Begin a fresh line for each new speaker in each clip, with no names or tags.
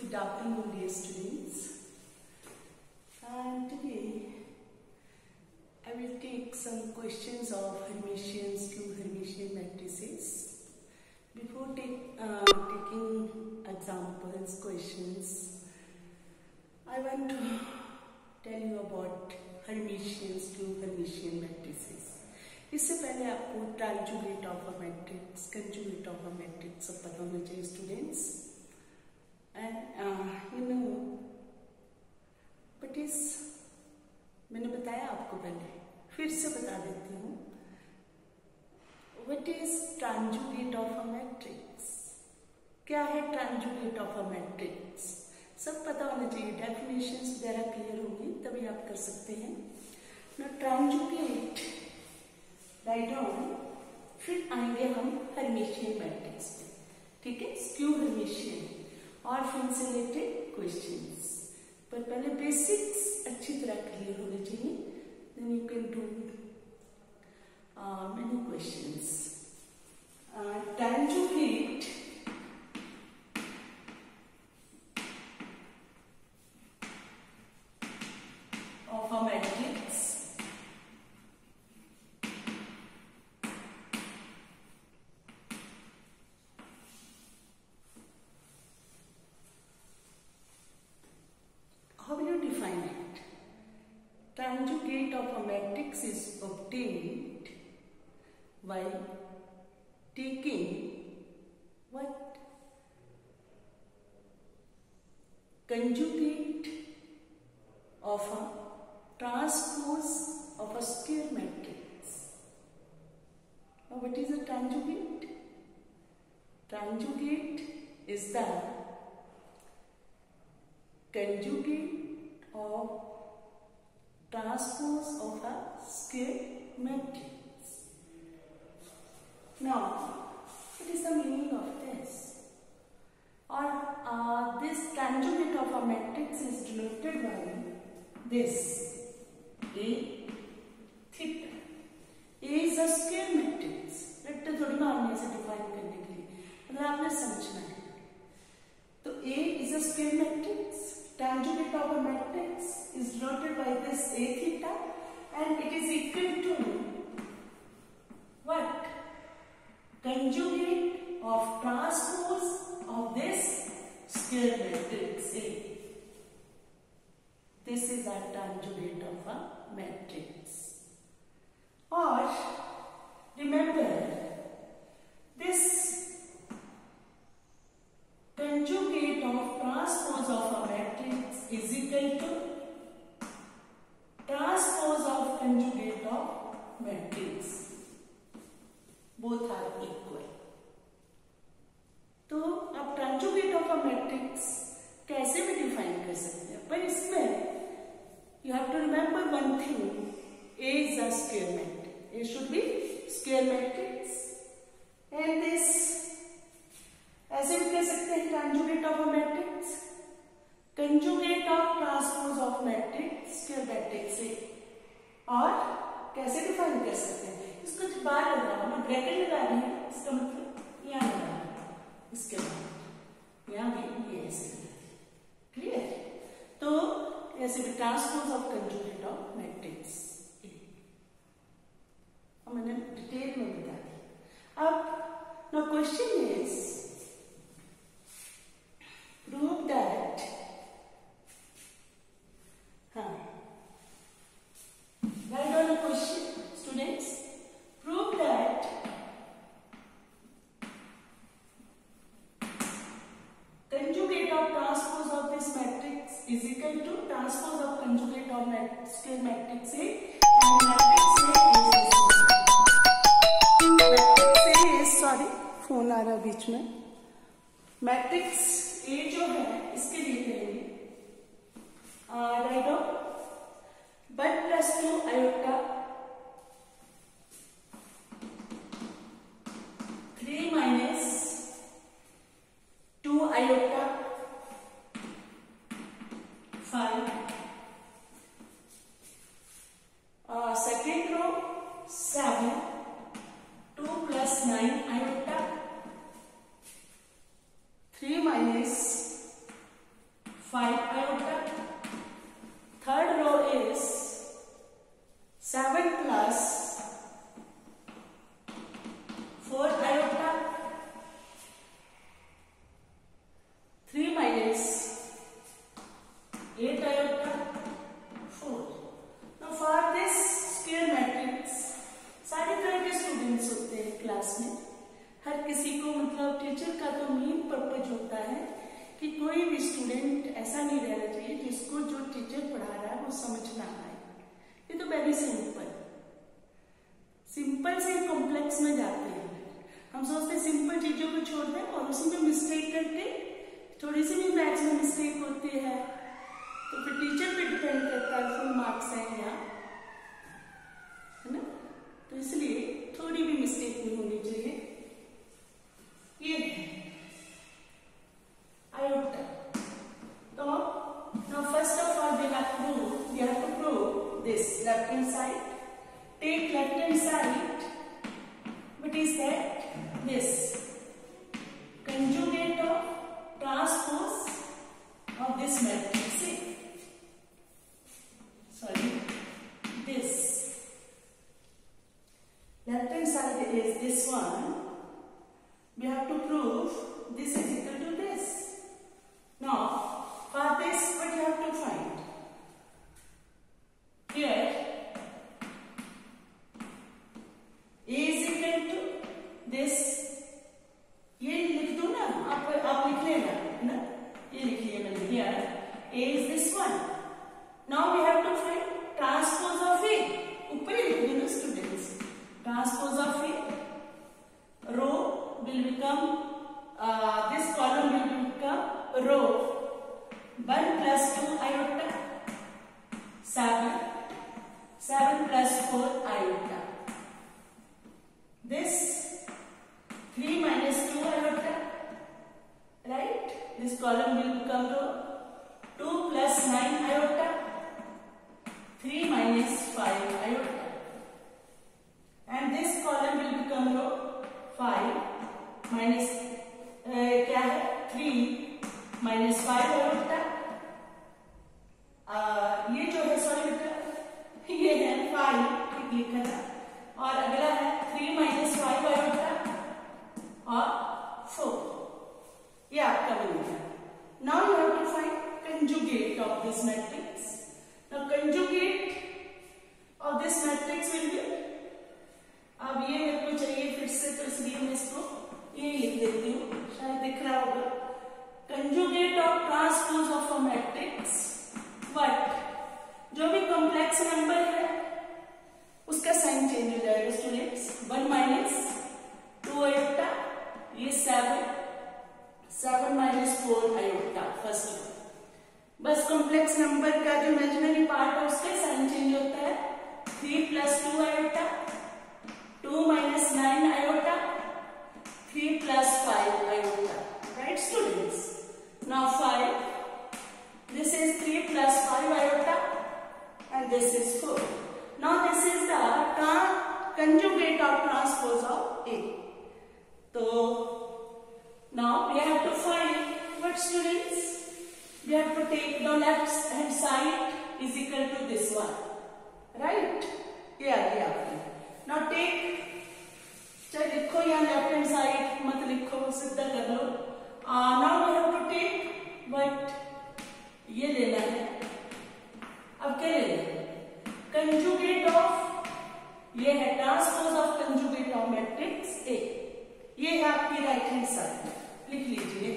Good afternoon, dear students. And today I will take some questions of Hermitians to Hermitian matrices. Before taking examples, questions, I want to tell you about Hermitians to Hermitian matrices. इससे पहले आपको transjugate of a matrix, conjugate of a matrix सब पता होना चाहिए students. And you know but इस मैंने बताया आपको पहले, फिर से बता देती हूँ. What is transjugate of a matrix? क्या है ट्रांजुगेट ऑफ अ मैट्रिक्स? सब पता होना चाहिए, डेफिनेशंस वगैरह क्लियर होंगी तभी आप कर सकते हैं ना. ट्रांजुगेट राइट ऑन, फिर आएंगे हम हर्मिशियन मैट्रिक्स पे, ठीक है, स्क्यू हर्मिशियन और फिर से रिलेटेड क्वेश्चंस. पर पहले बेसिक्स अच्छी तरह क्लियर होने चाहिए, then you can do many questions. Transjugate of a matrix Conjugate of a matrix is obtained by taking what? Conjugate of a transpose of a square matrix. Now what is a conjugate? Conjugate is the conjugate of transpose of a square matrix. Now, what is the meaning of this? Or this conjugate of a matrix is denoted by this A theta. A is a square matrix. Vector थोड़ी मारने से define करने के लिए, अगर आपने समझना है तो A is a square matrix. Conjugate of a matrix is denoted by this A theta and it is equal to what? Conjugate of transpose of this square matrix A. This is our conjugate of a matrix. Or remember, this conjugate of transpose of a matrix is equal to transpose of conjugate of matrix. Both are equal. तो आप conjugate of a matrix कैसे भी define कर सकते हैं, पर इसमें you have to remember one thing. A is a square matrix. A should be square matrix. And this ऐसे भी कह सकते हैं conjugate of a matrix, conjugate of transpose of matrix square matrix से. और कैसे डिफाइन कर सकते हैं इसको? जब बार लगा मैं ब्रैकेट लगा रही हूँ, इसका मतलब यहाँ लगा रही हूँ, इसके बाद यहाँ भी ये ऐसे लगा. क्लियर? तो ऐसे भी transpose of conjugate of matrix मैंने डिटेल में बता दी. अब no question is prove that write down a question, students. Prove that conjugate of transpose of this matrix is equal to transpose of conjugate of square matrix A, and matrix A is sorry phone आ रहा है बीच में. Matrix A जो है इसके लिए करेंगे right of but plus 2 iota 3 minus 2 iota 5. Second row 7 2 plus 9 iota 3 minus 5 iota. Third row is 7 plus 4 iota. 3 minus 8 iota. 4. Now for this square matrix, सारे तरह के स्टूडेंट्स होते हैं क्लास में. हर किसी को मतलब टीचर का तो मेन पर्पज होता है कि कोई भी स्टूडेंट ऐसा नहीं रहना चाहिए जिसको जो टीचर पढ़ा रहा है वो समझ ना आए. ये तो वेरी सिंपल से कॉम्प्लेक्स में जाते हैं. हम सोचते हैं सिंपल चीजों को छोड़ दें और उसी में मिस्टेक करके थोड़ी सी भी मैथ्स में मिस्टेक होती है तो फिर टीचर पे डिपेंड करता है फुल मार्क्स हैं या, है ना. तो इसलिए थोड़ी भी मिस्टेक नहीं होनी चाहिए. ये iota. तो now first of all we have to prove this left hand side. Take left hand side. What is that? This conjugate of transpose of this matrix. Sorry, this left hand side is this one. We have to prove this is equal to this. Now, for this, what you have to find? Here, A is equal to this. ये लिख दो ना, आप लिख लेना, है ना? ये लिख लिया मैंने. Here, A is this one. Now we have to find transpose of A. ऊपर ही लिख दो ना students. Transpose of A. Row will become this column will become row 1 plus 2 iota 7 plus 4 iota. This 3 minus 2 iota, right? This column will become row 2 plus 9 iota 3 minus 5 iota, and this column will become row 5 minus क्या है 3 minus 5 iota. ये जो है sorry बेटा ये है 5 ठीक लिखा था, और अगला है 3 minus 5 iota और 4. ये आपका बनेगा. Now you have to find conjugate of this matrix. Now conjugate of this matrix will be, अब ये मेरे को चाहिए फिर से तो इसलिए मैं इसको ये लिख देती हूँ, शायद दिख रहा होगा. Conjugate of transpose of a matrix. But जो भी कॉम्प्लेक्स नंबर है उसका साइन चेंज हो जाएगा स्टूडेंट्स. 1 minus 2 iota, ये 7 minus 4 iota फर्स्ट. बस कॉम्प्लेक्स नंबर का जो इमेजिनरी पार्ट है उसका साइन चेंज होता है. 3 plus 2 iota 2 minus 9 iota 3 plus 5 iota. Right students? Now 5. This is 3 plus 5 iota and this is 4. Now this is the conjugate of transpose of A. So now we have to find what students? We have to take the left hand side is equal to this one. Right? Yeah. Now take, चाहे लिखो या left hand side मत लिखो, सीधा कर लो. Now we have to take what, ये लेना है. अब क्या लेना है? कंजुगेट ऑफ, ये है transpose of conjugate of matrix A. ये है आपकी राइट हैंड साइड, लिख लीजिए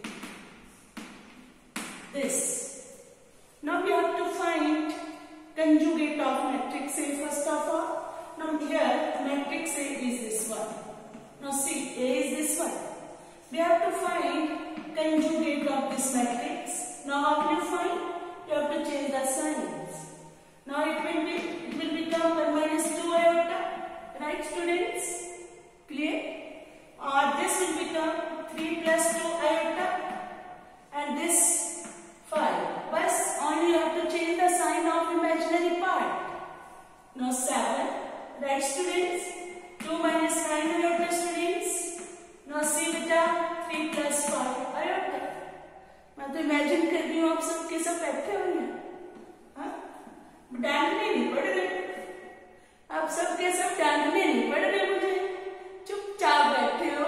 this. Now we have to find conjugate of matrix A first of all. Now here matrix A is this one. Now see, A is this one. We have to find conjugate of this matrix. Now how do you find? You have to change the signs. Now it will become 1 minus 2 iota. Right students? Clear? Or this will become 3 plus 2 iota and this 5. But only you have to change the sign of imaginary part. Now 7. Right students? 2 minus 9 iota students. Now see beta 3 plus 5 iota. Now तो imagine कर रही हूँ आप सब के सब बैठे होंगे, हाँ, डांटने नहीं पड़ रहे, आप सब के सब डांटने नहीं पड़ रहे मुझे, चुपचाप बैठे हो।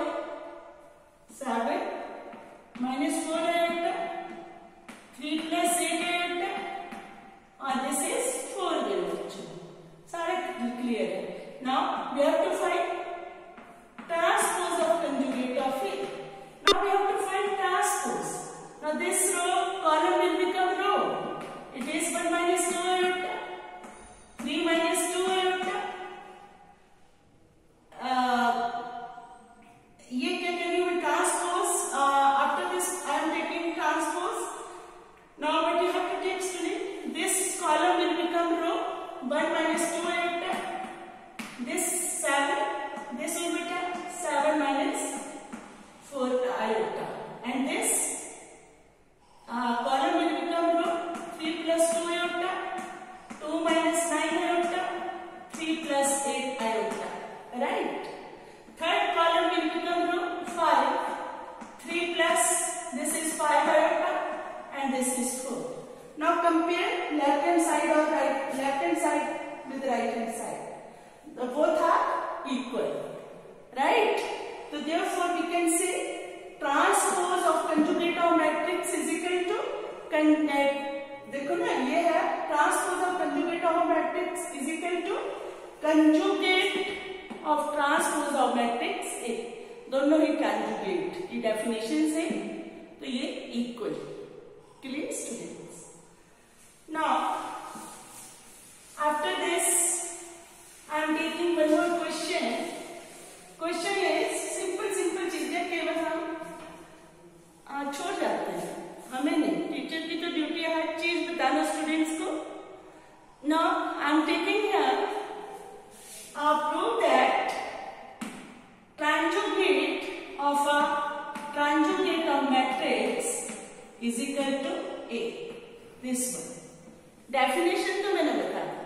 7 -4 आयोटा, 3 + 8 आयोटा, और दिस इज 4 मेरे बच्चों, सारे क्लियर है। Now we have to find transpose of conjugate of A. Now we have to find transpose. Now this row column will become row. It is 1 - 2 iota, 3 - 2 iota. ये क्या कर रही हूँ transpose. After this I am taking transpose. Now what you have to take student? This column will become row. 1 - 2 iota. This 7. This will become 7 - 4 iota, and this column will become row. 3 + 2 iota, 2 - 9 iota, 3 + 8 iota, right? Third column will become row. 5, 3 plus this is 5 iota, and this is 4. Now compare left hand side or right, left hand side with right hand side. The both are equal, right? So therefore we can say transpose of conjugate of matrix is equal to देखो ना, ये है transpose of conjugate of matrix is equal to conjugate of transpose of matrix A. दोनों ही conjugate की definition से, तो ये equal. Clear students? Now after this I am taking one more question. Question is simple चीजें केवल हम छोड़ जाते हैं, हमें नहीं, टीचर की तो ड्यूटी है हर चीज बताना स्टूडेंट्स को. Now I am taking here prove that conjugate of matrix is equal to A. This one definition तो मैंने बता दिया.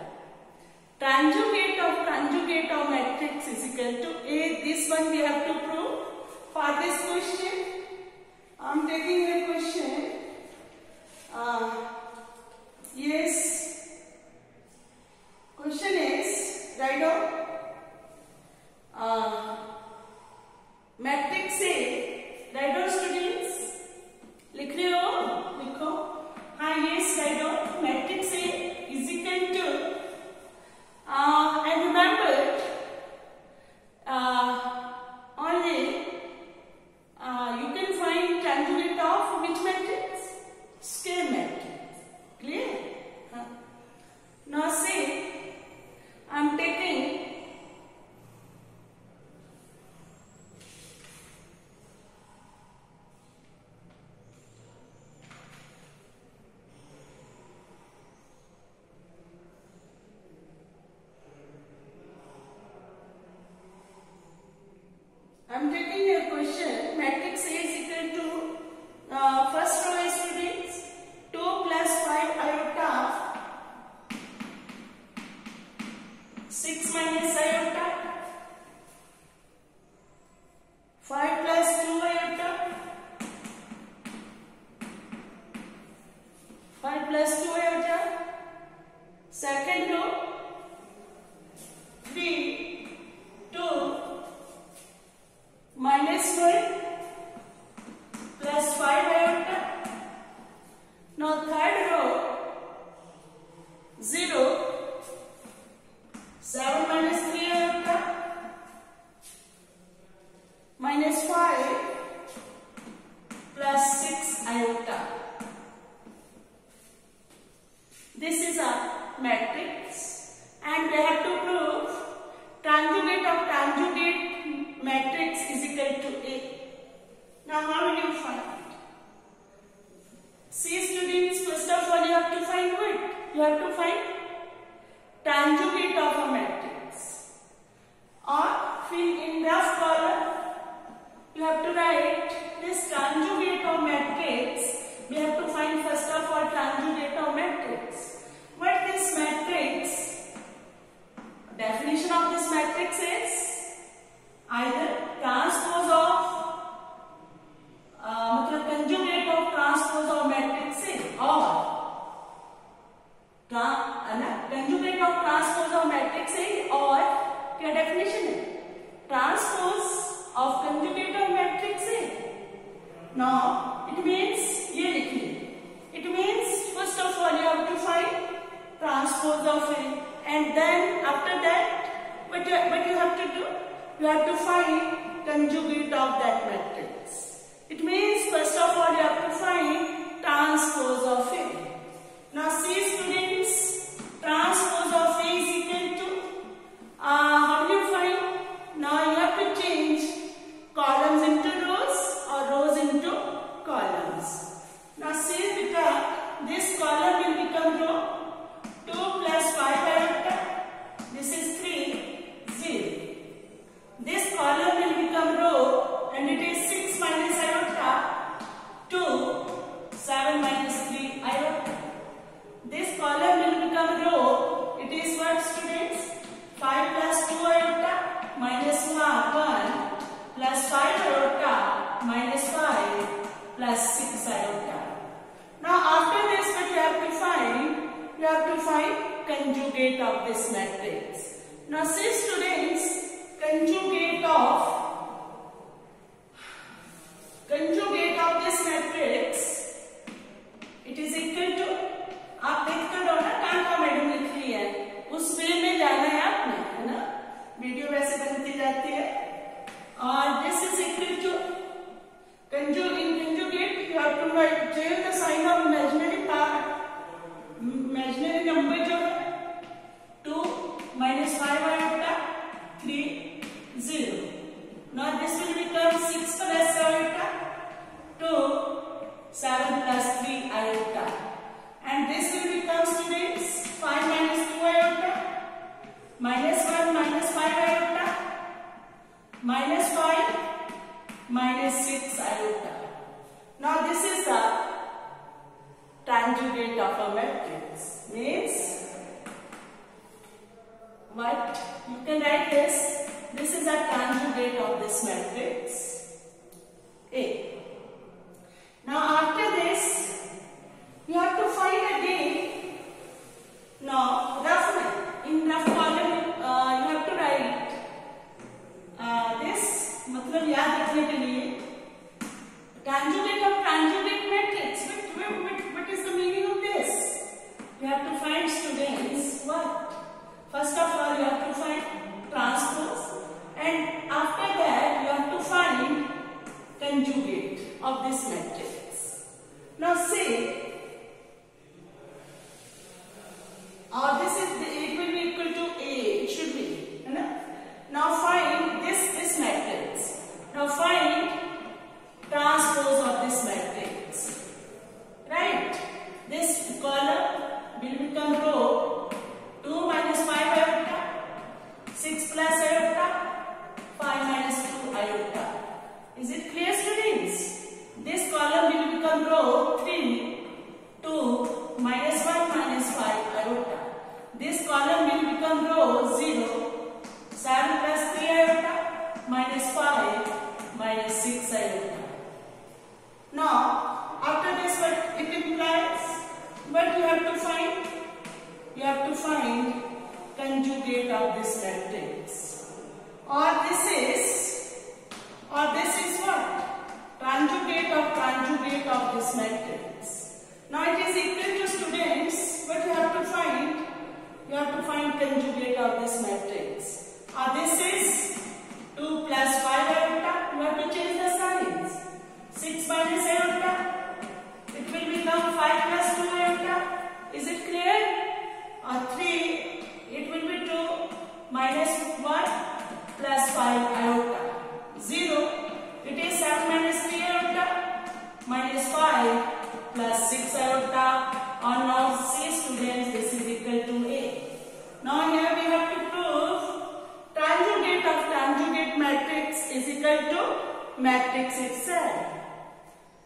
Conjugate of matrix is equal to A. This one we have to prove. For this question, I am taking a question. Yes. Question is, write down matrix A. Write down students. लिख रहे हो? लिखो. हाँ, yes, write down matrix A is equal to and remember only you can find conjugate of which matrix? Square matrix. Clear? Now say I am taking a question. Matrix A is equal to first row is students 2 + 5 iota, 6 - iota, 5 + 2 iota, 5 + 2 iota. Second row 3, 2 - 1 + 5 iota. Now third row 0, 7 - 3 iota, -5 + 6 iota. This is a matrix, and we have to prove conjugate of conjugate matrix is equal to A. Now how will you find it? See students, first of all you have to find what? You have to find conjugate of a matrix, or fill in rough column you have to write this conjugate of matrix. We have to find first of all conjugate of matrix. What this matrix? Definition of this matrix is either transpose of conjugate of transpose of matrix you have to find conjugate of that matrix. It means first of all you have to find transpose of A. Now see students, transpose of A is equal to, how do you find? Now you have to change columns into rows or rows into columns. Now see because this column will become row, 2 plus 5 iota, this is 3, 0. This column will become row and it is 6 minus iota, 2, 7 minus 3 iota. This column will become row, it is what students? 5 plus 2 iota minus 1 plus 5 iota minus 5 plus 6 iota. Now after this what you have to find? You have to find conjugate of this matrix. Now see students, conjugate of this matrix, it is equal to, आप देख कर ना टांका madam लिख रही है, उस वे में जाना है आपने, है ना? वीडियो वैसे बनती जाती है. और this is equal to conjugate, you have to write change the sign of imaginary part. Imaginary number जो है 2 minus 5 iota 3 0. Now this will become 6 plus iota 2 7 plus 3 iota, and this will become students 5 minus 2 iota minus 1 minus 5 iota minus 5 minus 6 iota. Now this is the conjugate of a matrix. Means what? You can write this. This is a conjugate of this matrix A. Now after this, you have to find again. Now in rough column you have to write this. मतलब याद रखने के लिए conjugate of conjugate matrix. What is the meaning of this? You have to find students what? First of all you have to find transpose, and after that you have to find conjugate of this matrix. Now say this is it will be equal to A, it should be, है ना? Now find this matrix. Now find transpose of this matrix. Right? This column will become row 2 minus 5 iota, 6 plus iota, 5 minus 2 iota. Is it clear students? This column will become row 3, 2 minus 1 minus 5 iota. This column will become row 0, 7 plus 3 iota minus 5 minus 6 iota. Now after this what it implies? What you have to find? You have to find conjugate of this matrix. Or this is what? Conjugate of this matrix. Now it is equal to students. What you have to find? You have to find conjugate of this matrix. Or this is 2 plus 5 iota. You have to change the signs. 6 minus iota. It will become 5 plus 2 iota. Is it clear? Or 3, it will be 2 minus 1 plus 5 iota. 0, it is 7 minus 3 iota minus 5 plus 6 iota. Or now see students, this is equal to A. Now here we have to prove conjugate of conjugate matrix is equal to matrix itself.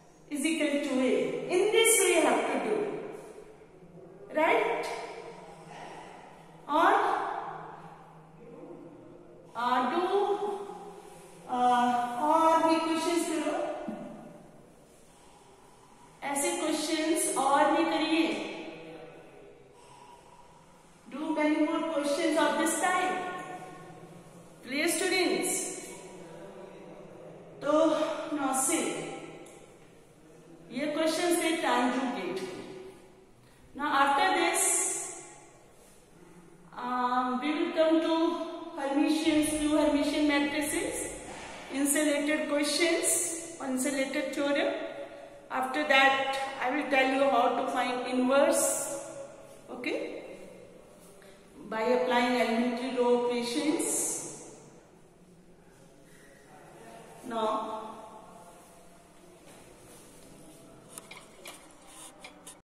insulated theorem. After that, I will tell you how to find inverse. Okay, by applying elementary row equations. Now